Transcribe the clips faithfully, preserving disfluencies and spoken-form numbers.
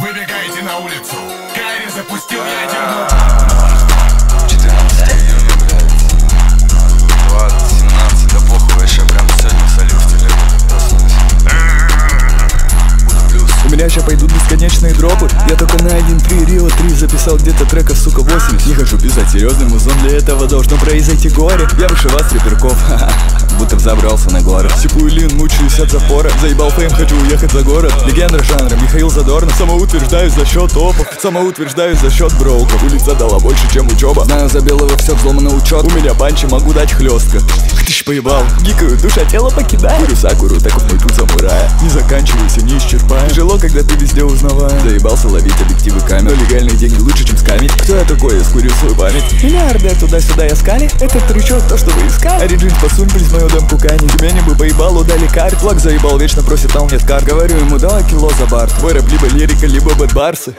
Выбегаете на улицу. Кайри запустил ядерную. четырнадцатого июня, блядь. двадцать семнадцать, да похуй, вообще прям сегодня солю в телегу. У меня ща пойдут бесконечные дропы. Я только на один три Рио три записал где-то треков, сука, восемьдесят. Не хочу писать серьезным музон, для этого должно произойти горе. Я выше вас, реперков, будто взобрался на горы. Сипую лин, мучаюсь от запора. Заебал фейм, хочу уехать за город. Легенда жанра, Михаил Задорнов. Самоутверждаюсь за счет топов. Самоутверждаюсь за счет броуков. Улица дала больше, чем учеба. Знаю, за белого все взломано учет. У меня панчи, могу дать хлестко. Тысяч поебал, гикаю, душа тело покидает. Курю сакуру, так как мой тут самурая. Не заканчивайся, не исчерпаем. Тяжело, когда ты везде узнаваешь. Заебался ловить объективы камер. Но легальные деньги лучше, чем скамить. Кто я такой, я скурил свою память. Миллиарды туда-сюда я скали. Этот трючок, то, что вы искали. Ориджин посунь, плюс мою демку кани. Тюмени бы поебал, удали карт. Флаг заебал, вечно просит, а нет карт. Говорю ему, давай кило за бар. Твой рэп либо лирика, либо бэтбарсы.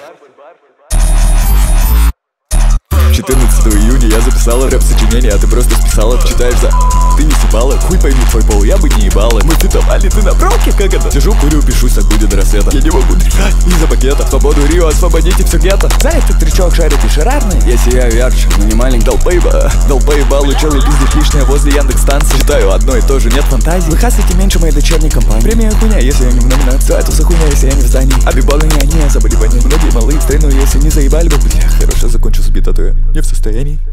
четырнадцатого июня я записала рэп-сочинение, а ты просто списала. Читаешь за... Ты не сипала, хуй пойми твой пол, я бы не ебала. Мы фитовали, ты на бровке, как это? Сижу, курю, пишусь, так будет до рассвета. Я не могу дышать из-за пакета. Свободу Рио, освободите все гетто. За этот трючок шарите шарарный. Я сияю ярче, но не маленький. Долбоеба, долбоеба, лучел и пиздишь лишнее возле Яндекс-станции. Читаю одно и то же, нет фантазии. Вы хасайте меньше моей дочерней компании. Премия хуйня, если я не в номинации. Это все хуйня, если я не в здании. Обебаны не они, а заболевания. Многие малые в страну, если не заебали бы. Бля, хорошо, закончил сбит, а то я не в состоянии.